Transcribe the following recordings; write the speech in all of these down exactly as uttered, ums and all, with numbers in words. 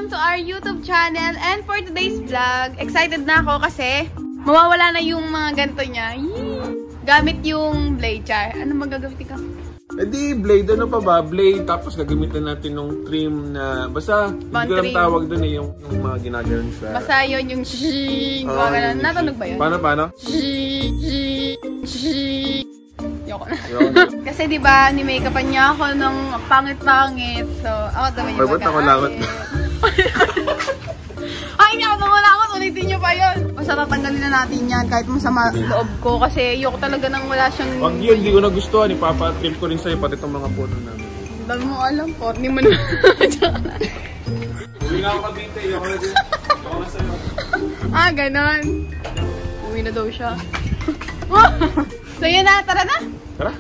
Welcome to our YouTube channel. And for today's vlog, excited na ako kasi mawawala na yung mga ganito niya. Yee! Gamit yung blade, char. Ano magagamitin ka? Eh di, blade ano pa ba? Blade, tapos gagamitin natin ng trim na, basta, hindi ko lang tawag dun eh, yung, yung mga ginagawa sa... Basta yun, yung shhh, uh, yung natunog ba yun? Paano, paano? Shhh, shhh, shhh. Yoko na. Kasi diba, ni-makeupan niya ako ng pangit-pangit. So, ako naman yung mag-aayit. Ba't ako langot? Ay, hindi ako nangalakot. Ulitin niyo pa yun. Basta tatanggalin na natin yan kahit masama loob ko. Kasi ayoko talaga nang wala siyang... Wag yun, hindi ko nagustuhan. Ipapa-trim ko rin sa'yo pati itong mga puno namin. Dami mo alam po. Hindi mo na... Uwi na ako kabinte. Ako na din. Ako na sa'yo. Ah, ganon. Uwi na daw siya. So yun na, tara na! Tara!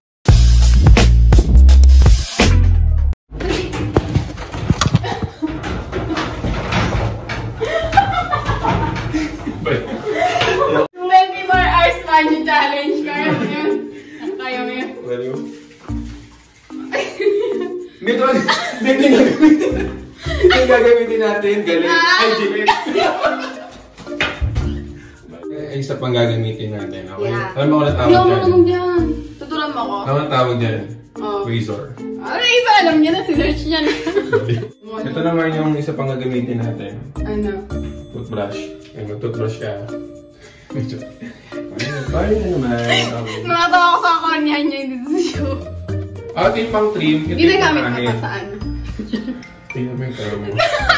twenty-four hours magic challenge. Kaya mo yun? Kaya mo yun? Well, yun. Dito, dito yung gagamitin. Dito yung gagamitin natin. Galing. Ay, Jeanette. Ay, isa pang gagamitin natin. Okay? Yeah. Alam mo kung natawag dyan? Hindi ako naman dyan. Tutulan mo ako. Ano natawag dyan? Oh. Razor. Ah, razor. Alam niya na. Sinearch niya na. Ito naman yung isa pang gagamitin natin. Ano? Toothbrush. Ay, mag-toothbrush ka. Medyo. Ay, ano naman. Nakatawa ko sa kanyan niya dito sa show. Ah, ito yung pang trim. Hindi na gamit na pa saan. Tingnan mo yung karo mo.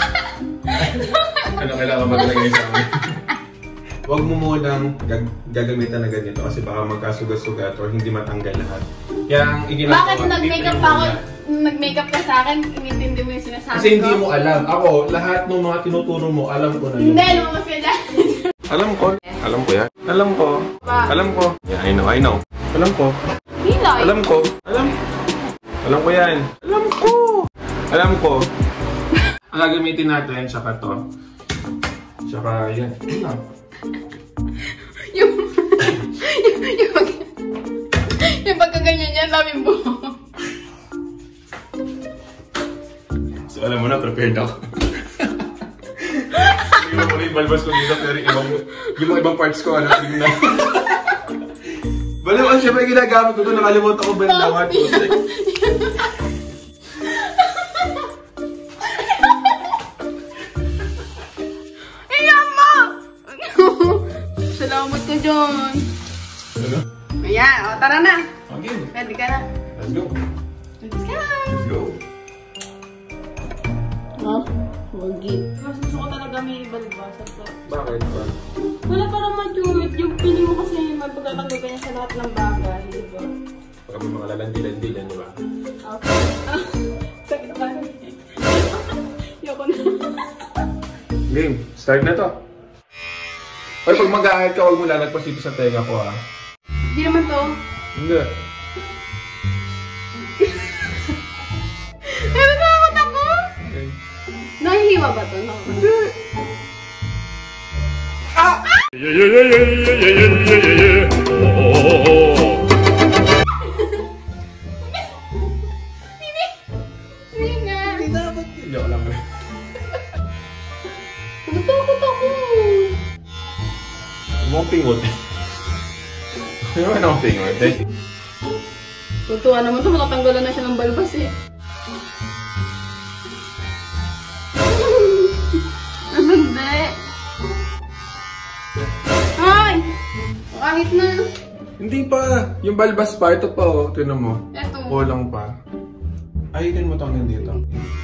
Ano kailangan maglagay sa amin? Huwag mo munang gag gagamitan na ganito kasi baka magkasugat-sugat or hindi matanggal lahat. Kaya ang iginagawa... Bakit nag-makeup pa ako? Nag-makeup ka sa akin, inintindi mo yung sinasabi ko? Kasi hindi mo alam. Ako, lahat ng mga tinuturo mo, alam ko na yun. Hindi, lumabas ka dyan. Alam ko. Alam ko yan. Alam ko. Alam ko. Yeah, I know, I know. Alam ko. Hilay. Alam ko. Alam. Alam ko yan. Alam ko. Alam ko. Ang gagamitin natin, tsaka to. Tsaka yan. Ano? yung, yung, yung, pag, yung pagkaganyan niya, sabi mo. So, alam mo na, prepared ako. Hindi mo muna yung balbas ko dito, pero ibang, yung mga ibang parts ko, ano, tingnan. Bala mo, syempre ginagamit ko ito, nakalimutan ko ba yung lahat ko. Salamat ka dyan. Ano? Ayan, o tara na. Okay. Ready ka na. Let's go. Let's go. Let's go. Ha? Wagi. Mas gusto ko talaga may balbasan ko. Bakit ba? Wala parang maturit. Yung piling mo kasi may pagkatanggal ka niya sa lahat ng bagay. Diba? Baka may mga lalandi-landi dyan, di ba? Okay. Ah, sakit pa rin. Yoko na. Game, start na to. Oy, pag mag-aahit ka, huwag mo lalagpas dito sa tenga ko, ha? Hindi naman to. Hindi. Pero nakakot ako. Okay. Nahihiwa ba to? Hindi. Ah! Yeah, yeah, yeah, yeah, yeah, yeah, yeah, yeah, yeah. Oh, oh, oh, oh. Hindi. Hindi nga. Hindi dapat. Hindi ako lang. Natakot ako. Huwag pingot. Hindi naman ako pingot eh. Tutuwa naman ito, matatanggalan na siya ng balbas eh. Hindi. Ay! Kahit na. Hindi pa. Yung balbas pa. Ito pa oh. Tinan mo. Ito. Kulang pa. Ahitin mo ito hanggang dito.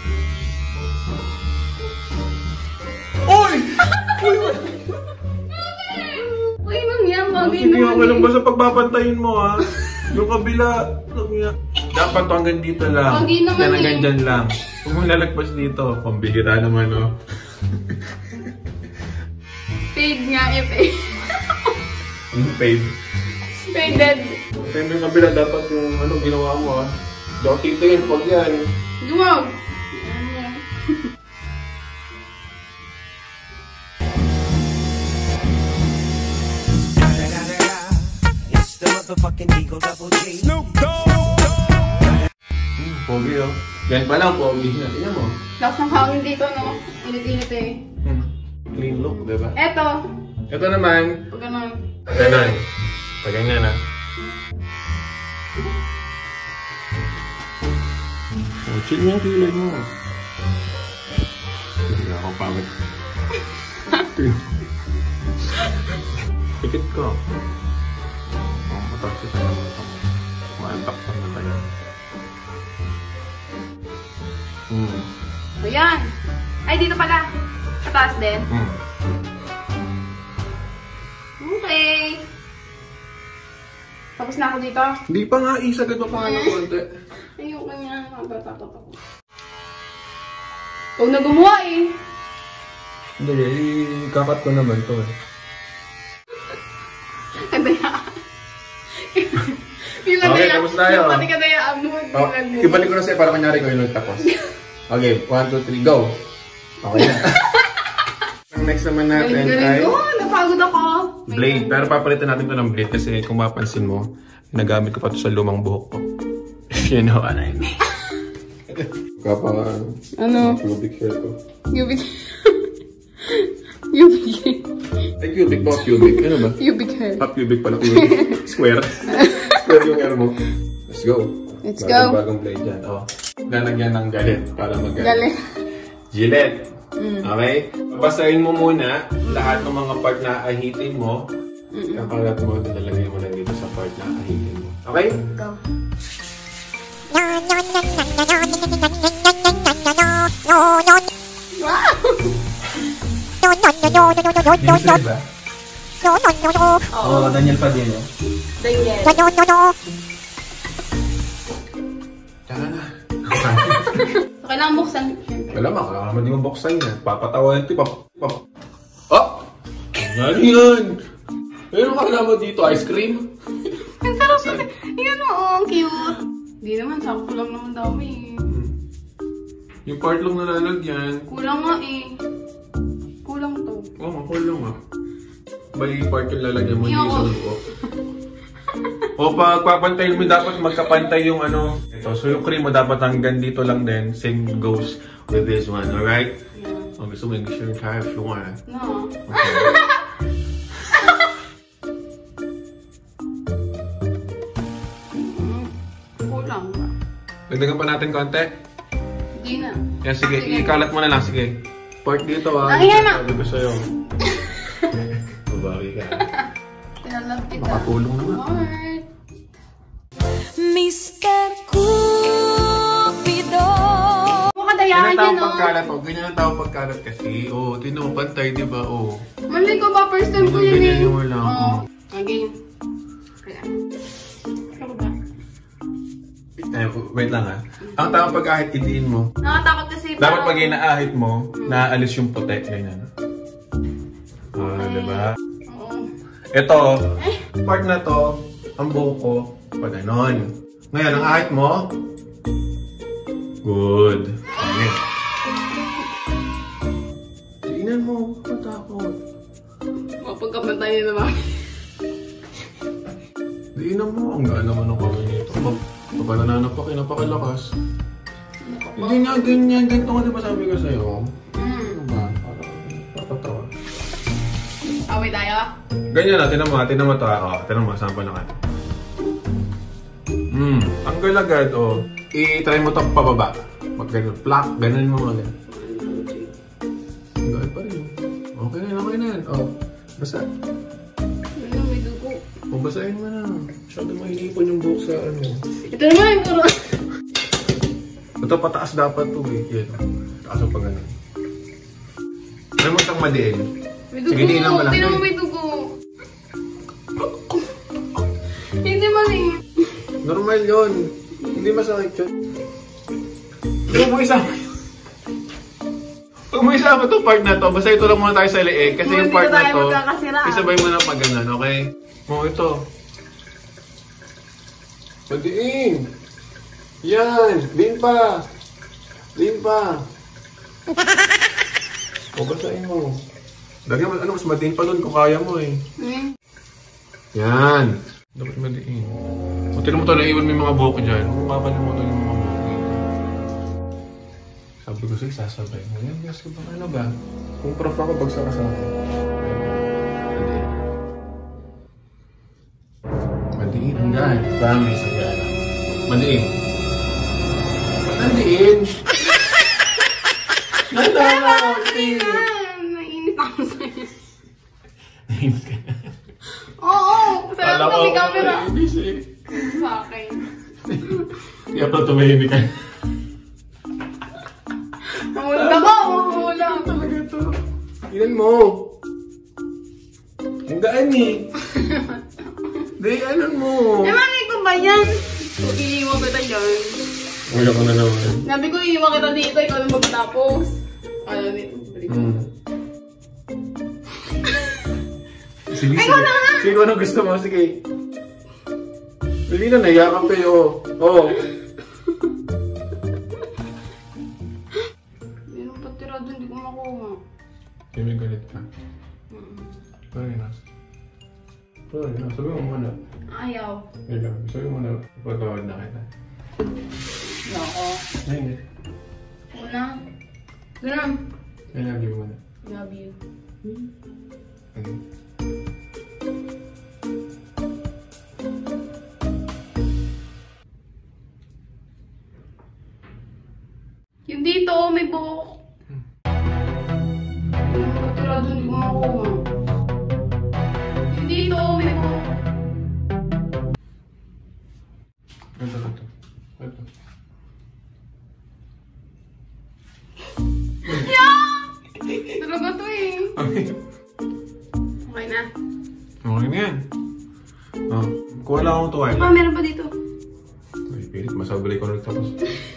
Uy! Uy, nang yan. Bagay Sige, naman okay lang eh. ba sa pagbabantayin mo ha? Yung kabila. Dapat to hanggang dito lang. Bagay naman yan eh. hanggang dyan lang. Huwag mo lalagpas dito. Pambihira naman oh. Paid nga eh, paid. Yung paid. Paided. Kaya yung kabila dapat yung ano ginawa mo ha. Hindi ako titingin pag yan. Duwag. It's the motherfucking Eagle Double G. Snoop Dogg. Hmm, pogi oh. Yan pa lang, pogi na. Tingnan mo. Lakas ng hangin dito, no? Init-init eh. Hmm. Clean look, diba? Eto. Ito naman. Pag ganun. Ganon. Pag ganyan na. Oh, chill mo yung kilay mo. Hindi ako pagod. Pikit ko. Oh, matapos tayo naman ito. Maantak pa na tayo. Hmm. So, yan. Ay, dito pala. Sa taas din. Hmm. Okay. Tapos na ako dito. Hindi pa nga, isagad pa pa nga ng konti. Ayoko nga. Nakatakot ako. Huwag na gumawa eh. Hindi, ikakat ko naman to eh. Kadayaan. Yung Okay, tapos tayo. Yung pati kadayaan mo. Oh, ibalik ko na sa'yo para kanyari ko yung nagtapos. Okay, one, two, three, go! Okay na. Ang next naman natin ay Oh, napagod ako. blade. Pero papalitan natin ito ng blade kasi kung mapansin mo, nagamit ko pa ito sa lumang buhok ko. You know what I mean. Kapag Ano? pubic hair ko. Cubic. Cubic. Ay, cubic ba? Cubic. Ano ba? Cubic hair. Ah, cubic pala. Cubic. Square. Square yung hair mo. Let's go. Let's bagong, go. Bagong blade dyan. Oh. Lalagyan ng galit para mag-galit. Galit. Gillette. Mm. Okay? Babasahin mo muna lahat ng mga part na ahitin mo. Kakalat mo, nilalagay mo lang dito sa part na ahitin mo. Okay? Go. Dinisri ba? Oo, oh, Daniel Padilla. Daniel. Tara na. So, kailangan buksan. Wala ma, kailangan di mo buksan yan. Papatawa yan. Pap pap oh! Ano yan? Ano kailangan mo dito? Ice cream? Ang sarap yun. Yan mo, oh, ang cute. Hindi naman, sakto lang naman dami eh. Yung part lang nalalagyan. Kulang nga eh. Kulang to. Oo, oh, kulang nga. May part yung lalagyan mo Yung dito sa loob. O pag papantayin mo, dapat magkapantay yung ano. Ito, so yung cream mo dapat hanggang dito lang din. Same goes with this one, alright? Yeah. Oh, gusto mo yung sure ka if you want. No. Okay. Kulang ba? Dagdagan pa natin konti. Hindi na. Yan, sige, Sige. ikalat mo na lang, sige. Part dito ah. Ay, yan na. Sabi ko sa'yo. Babawi ka. Tinalab kita. Makatulong naman. Alright. Mister Cupido. Makadayahan Ganyan ang yan, tawag oh. pagkalat, oh. Ganyan ang tawag pagkalat kasi. Oh, tino, pantay, di ba? Oh. Mali ko ba? First time ko yun Ganyan eh. yung wala. Oo. Again. Kaya. Ano ba? Eh, wait lang ah. Ang tamang pag-ahit, idiin mo. Nakatakot kasi Dapat parang- pag inaahit mo, naaalis yung puti. Ganyan. Ah, di ba? Oo. Ito, part na to, ang buhok ko, pag ganon. Ngayon, ang ahit mo, good. Okay. Tingnan mo, matakot. Mapagkamatay niya naman. Tingnan mo, ang gaan naman ang kamay nito. Papanananak pa, kinapakalakas. Hindi nga ganyan, ganito nga diba sabi ko sa'yo? Mm. Ano ba? Parang papatawa. Away tayo? Ganyan na, tinan mo, tinan mo ito. O, tinan mo, sample na kayo. Hmm, ang galagad, o. I-try mo ito pababa. Mag ganun, plak, ganun mo mga ganun. Ang gaan pa rin. Okay na, okay na yan. O, basa. Ano, may dugo. O, basahin mo na. Masyado mahihipon yung buhok sa ano. Ito naman yung puro. Ito pataas dapat ito eh. Yan. Taas ang pag ganun. May mo siyang madiin. May dugo. Sige, di lang malaki. Hindi naman may dugo. Hindi mali. Normal yun. Hindi masakit yun. Huwag mo isama yun. Huwag mo isama itong part na to. Basta ito lang muna tayo sa leeg. Kasi yung part na to, isabay mo na pag ganun, okay? O, ito. Madiin. Yan. Din pa. Din pa. O, basahin mo. Lagyan mo, ano, mas madiin pa nun kung kaya mo eh. Hmm? Yan. Dapat madiin. O, tinan mo ito, naiwan mo yung mga buhok dyan. Kung kakalimutan yung mga buhok dito. Sabi ko sa'yo, sasabay mo. Yan, gas ko ba? Ano ba? Kung prof ako, bagsak ka sa akin. Mandiin. Hanggang. Dami sa gana. Mandiin. Mandiin. Nalala ko. Nainis ako sa'yo. Nainis ka na. Oo! Sarap Kala na may ko, camera. nainis eh. Sa akin. Kaya pala tumahimik ka. Mahulog ako! Mahulog! Talaga to. Ilan mo? Ang gaan eh. Di, anan mo? Eh, mami ko ba yan? So, iiwan kita dyan. Wala ko na naman. Sabi ko, iiwan kita dito. Ikaw na magtapos. Ano dito? Hmm. Sige, Ay, sige. wala na! Sige, kung ano gusto mo, sige. Bili na, nayakap kayo. Oo. Hindi nang patira doon, hindi ko makuha. Hindi may galit ka. Sorry na. Sorry na. Sabi mo muna. Ayaw. Hindi lang. Sabi mo muna. Pagkawad na kita. Nako. Ay, hindi. Una. Ganun. I love you muna. Love you. Okay. Yung dito, may buhok. Patira doon, hindi ko makuha. Yung dito, may buhok. Ito, ito. Ito. Yeah! Talaga to eh. Okay. Okay na. Okay na yan. Oh, kuha lang akong tuwal. Ah, meron pa dito. Ay, pilit. Masabalay ko na tapos.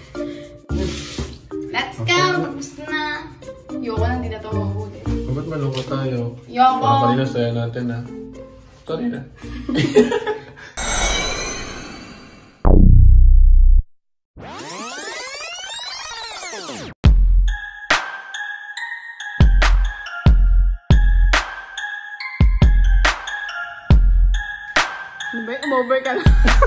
Let's go! Tapos na. Yoko na, hindi na ito mabuti. Ba't malungkot tayo? Yoko! Parang kanina saya natin ha. Sorry na. Umover ka na.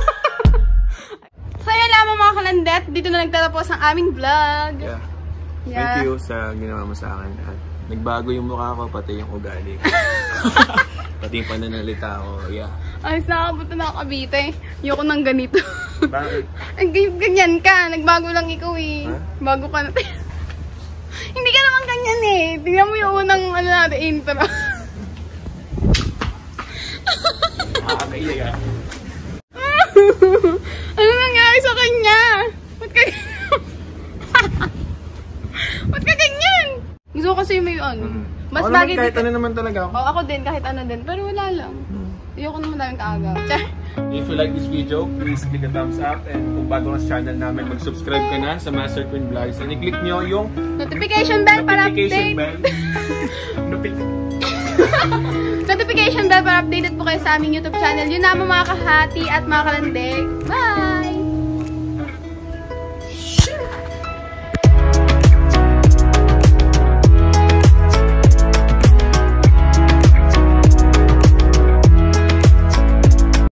So yun lamang mga kalandet, dito na nagtatapos ang aming vlog. Yeah. Yeah. Thank you sa ginawa mo sa akin. At nagbago yung mukha ko, pati yung ugali. Pati yung pananalita ko. Yeah. Ayos na ako, buto na ako Cavite. Ayoko nang ganito. Bakit? Ay, ganyan ka. Nagbago lang ikaw eh. Huh? Bago ka na. Hindi ka naman ganyan eh. Tingnan mo yung unang ano natin, intro. Nakakaiyak ka. Ano nangyari sa kanya? Ba't ka Ba't ka ganyan? Gusto ko kasi may ano. Mas Ako bagay naman kahit dito. ano naman talaga ako. Oh, ako din, kahit ano din. Pero wala lang. Ayoko naman daming kaagaw. Char. If you like this video, please click a thumbs up. And kung bago ka sa channel namin, mag-subscribe ka na sa Master Queen Vlogs. And i-click nyo yung Notification bell para notification update. bell. Notification Notification bell para updated po kayo sa aming YouTube channel. Yun naman mga kahati at mga kalandig. Bye!